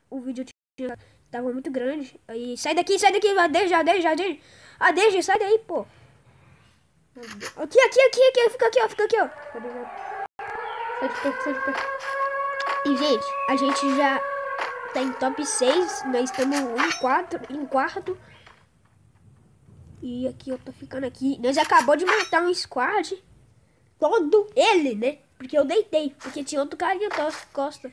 o vídeo tava muito grande. Aí, sai daqui, deixa. Ah, deixa, sai daí, pô. Aqui, fica aqui, ó. Sai de perto. E, gente, a gente já tá em top 6. Nós estamos em quarto. E aqui eu tô ficando aqui. Nós acabou de matar um squad. Todo ele, né? Porque eu deitei. Porque tinha outro carinha costa.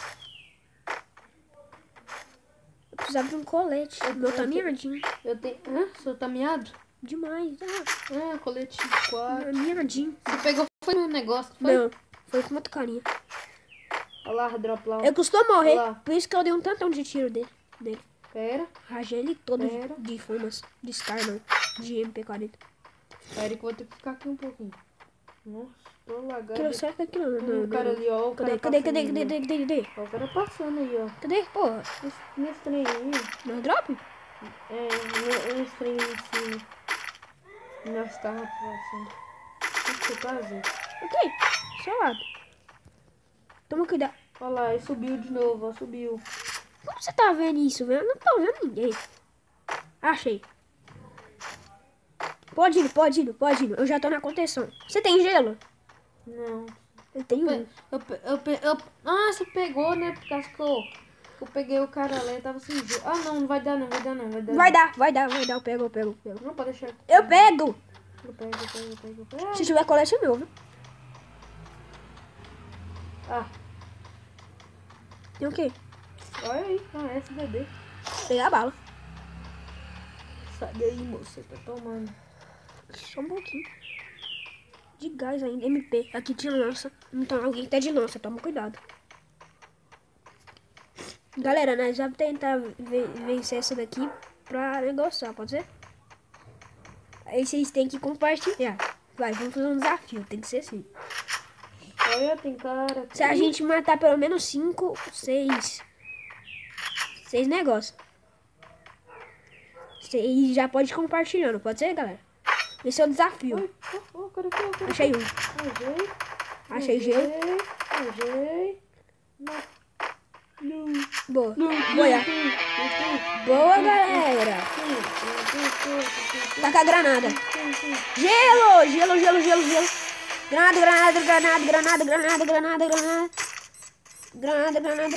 Eu precisava de um colete. O meu tá miadinho. Eu tenho... Seu tá miado? Demais. Coletinho 4. Miadinho. Você pegou, foi no negócio, foi? Não, foi com outro carinha. Olha lá, drop lá. Eu custou morrer. Olá. Por isso que eu dei um tantão de tiro dele. Pera. Rajei ele todo de fumas. De Scar, não. De MP40. Pera que eu vou ter que ficar aqui um pouquinho. Nossa, tô lagado. Aquilo certo aqui não. O cara ali, ó. Cadê? Ó, o cara passando aí, ó. Cadê, porra? Nesse trem aí. No drop? Nesse trem aí em cima. Nós tava passando. O que você tá, Zé? Ok, seu lado. Toma cuidado. Olha lá, ele subiu de novo, ó. Subiu. Como você tá vendo isso, velho? Eu não tô vendo ninguém. Achei. Pode ir. Eu já tô na contenção. Você tem gelo? Não. Eu tenho um. Você pegou, né? Por causa que eu peguei o cara lá e tava sem gelo. Ah, não vai dar. Vai dar. Eu pego. Não, pode deixar. Eu pego. Eu pego. Se tiver colete é meu, viu? Tem o quê? Olha aí. SBD. Pegar a bala. Sai daí, moça. Tá tomando. Só um pouquinho. De gás ainda. MP. Aqui tinha lança. Então alguém tá de lança. Toma cuidado. Galera, nós vamos tentar vencer essa daqui pra negociar, pode ser? Aí vocês têm que compartilhar. Vai, vamos fazer um desafio. Tem que ser assim. Olha, tem cara aqui. Se a gente matar pelo menos 5, 6 negócios. Vocês já pode ir compartilhando, pode ser, galera? Esse é o desafio. Cara aqui. Achei um. Achei gelo. Boa. Boa, galera. Taca a granada. Gelo. Granada.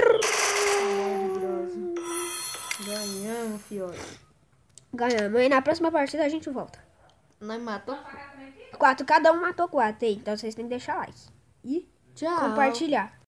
Ganhamos, fiote. Ganhamos. Aí na próxima partida a gente volta. Nós matou 4, cada um matou 4. Então vocês têm que deixar like. E tchau. compartilhar.